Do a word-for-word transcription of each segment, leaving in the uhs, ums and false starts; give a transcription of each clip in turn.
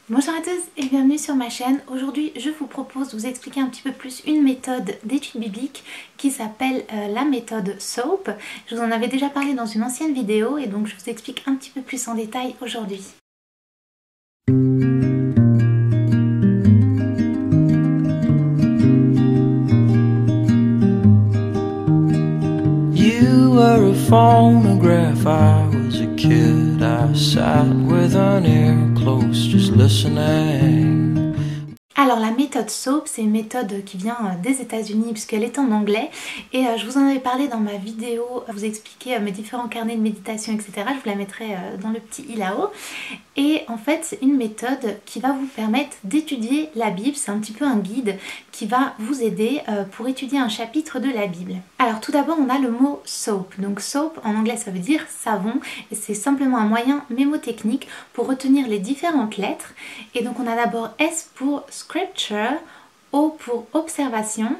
Bonjour à tous et bienvenue sur ma chaîne. Aujourd'hui je vous propose de vous expliquer un petit peu plus une méthode d'étude biblique qui s'appelle euh, la méthode SOAP. Je vous en avais déjà parlé dans une ancienne vidéo et donc je vous explique un petit peu plus en détail aujourd'hui. You were a phonograph, I was a kid, I sat with an ear close just listening. Alors la méthode SOAP, c'est une méthode qui vient des États-Unis puisqu'elle est en anglais et je vous en avais parlé dans ma vidéo, vous expliquer mes différents carnets de méditation, et cetera. Je vous la mettrai dans le petit i là-haut. Et en fait, c'est une méthode qui va vous permettre d'étudier la Bible. C'est un petit peu un guide qui va vous aider pour étudier un chapitre de la Bible. Alors tout d'abord, on a le mot SOAP. Donc SOAP en anglais, ça veut dire savon et c'est simplement un moyen mémotechnique pour retenir les différentes lettres. Et donc on a d'abord S pour Scripture, O pour observation,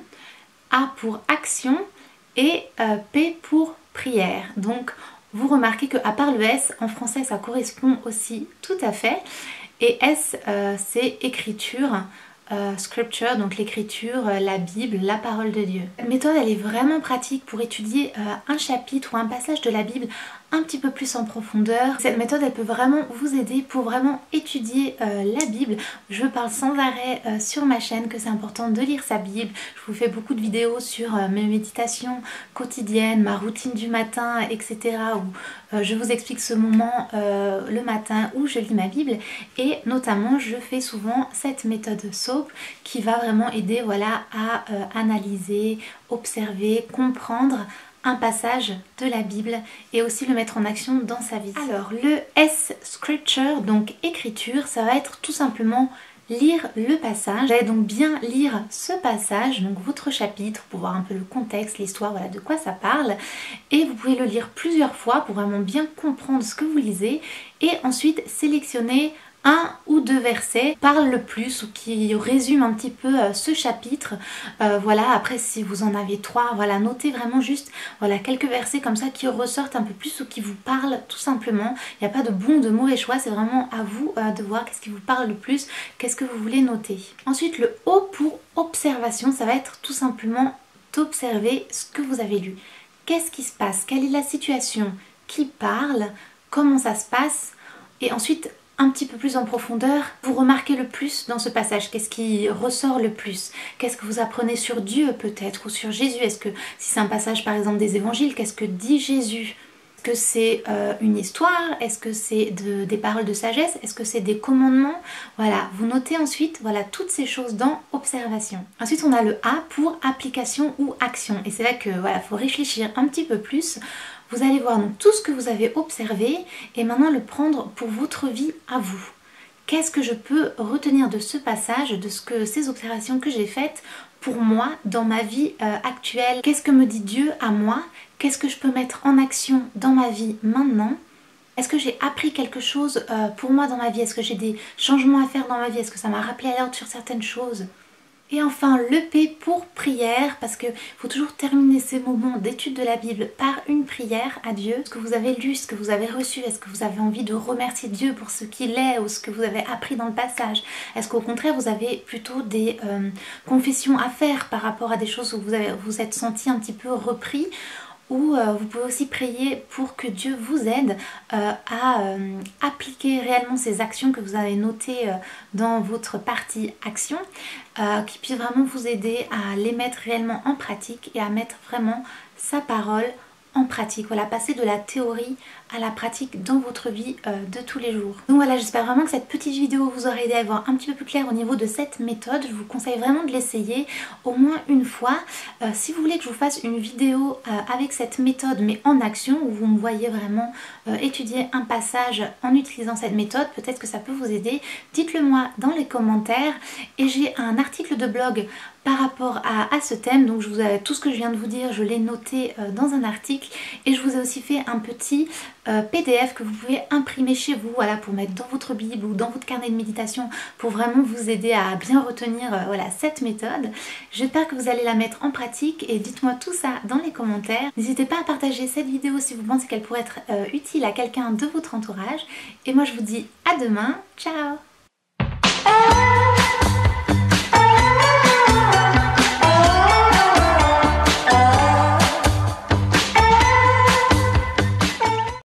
A pour action et euh, P pour prière. Donc vous remarquez qu'à part le S, en français ça correspond aussi tout à fait. Et S euh, c'est écriture, euh, Scripture, donc l'écriture, euh, la Bible, la parole de Dieu. Cette méthode elle est vraiment pratique pour étudier euh, un chapitre ou un passage de la Bible un petit peu plus en profondeur. Cette méthode elle peut vraiment vous aider pour vraiment étudier euh, la Bible. Je parle sans arrêt euh, sur ma chaîne que c'est important de lire sa Bible. Je vous fais beaucoup de vidéos sur euh, mes méditations quotidiennes, ma routine du matin, et cetera. Où euh, je vous explique ce moment euh, le matin où je lis ma Bible et notamment je fais souvent cette méthode SOAP qui va vraiment aider voilà, à euh, analyser, observer, comprendre un passage de la Bible et aussi le mettre en action dans sa vie. Alors le S Scripture, donc écriture, ça va être tout simplement lire le passage. Vous allez donc bien lire ce passage, donc votre chapitre, pour voir un peu le contexte, l'histoire, voilà de quoi ça parle. Et vous pouvez le lire plusieurs fois pour vraiment bien comprendre ce que vous lisez et ensuite sélectionner un ou deux versets parlent le plus ou qui résument un petit peu euh, ce chapitre. Euh, voilà, après si vous en avez trois, voilà, notez vraiment juste voilà, quelques versets comme ça qui ressortent un peu plus ou qui vous parlent tout simplement. Il n'y a pas de bon ou de mauvais choix, c'est vraiment à vous euh, de voir qu'est-ce qui vous parle le plus, qu'est-ce que vous voulez noter. Ensuite le O pour observation, ça va être tout simplement d'observer ce que vous avez lu. Qu'est-ce qui se passe? Quelle est la situation? Qui parle? Comment ça se passe? Et ensuite un petit peu plus en profondeur, vous remarquez le plus dans ce passage, qu'est-ce qui ressort le plus, qu'est-ce que vous apprenez sur Dieu peut-être ou sur Jésus, est-ce que si c'est un passage par exemple des évangiles, qu'est-ce que dit Jésus? Est-ce que c'est euh, une histoire? Est-ce que c'est de, des paroles de sagesse? Est-ce que c'est des commandements? Voilà, vous notez ensuite voilà, toutes ces choses dans observation. Ensuite on a le A pour application ou action et c'est là que voilà, faut réfléchir un petit peu plus. Vous allez voir donc tout ce que vous avez observé et maintenant le prendre pour votre vie à vous. Qu'est-ce que je peux retenir de ce passage, de ce que ces observations que j'ai faites pour moi dans ma vie euh, actuelle? Qu'est-ce que me dit Dieu à moi? Qu'est-ce que je peux mettre en action dans ma vie maintenant? Est-ce que j'ai appris quelque chose euh, pour moi dans ma vie? Est-ce que j'ai des changements à faire dans ma vie? Est-ce que ça m'a rappelé à l'ordre sur certaines choses? Et enfin le P pour prière, parce qu'il faut toujours terminer ces moments d'étude de la Bible par une prière à Dieu. Ce que vous avez lu, ce que vous avez reçu, est-ce que vous avez envie de remercier Dieu pour ce qu'il est ou ce que vous avez appris dans le passage? Est-ce qu'au contraire vous avez plutôt des euh, confessions à faire par rapport à des choses où vous avez, vous êtes senti un petit peu repris? Ou euh, vous pouvez aussi prier pour que Dieu vous aide euh, à euh, appliquer réellement ces actions que vous avez notées euh, dans votre partie action, euh, qui puisse vraiment vous aider à les mettre réellement en pratique et à mettre vraiment sa parole en pratique. Voilà, passer de la théorie à la pratique dans votre vie euh, de tous les jours. Donc voilà, j'espère vraiment que cette petite vidéo vous aura aidé à voir un petit peu plus clair au niveau de cette méthode. Je vous conseille vraiment de l'essayer au moins une fois. Euh, si vous voulez que je vous fasse une vidéo euh, avec cette méthode mais en action, où vous me voyez vraiment euh, étudier un passage en utilisant cette méthode, peut-être que ça peut vous aider, dites-le moi dans les commentaires. Et j'ai un article de blog par rapport à, à ce thème, donc je vous ai, tout ce que je viens de vous dire, je l'ai noté euh, dans un article et je vous ai aussi fait un petit euh, P D F que vous pouvez imprimer chez vous, voilà, pour mettre dans votre Bible ou dans votre carnet de méditation pour vraiment vous aider à bien retenir euh, voilà, cette méthode. J'espère que vous allez la mettre en pratique et dites-moi tout ça dans les commentaires. N'hésitez pas à partager cette vidéo si vous pensez qu'elle pourrait être euh, utile à quelqu'un de votre entourage et moi je vous dis à demain, ciao!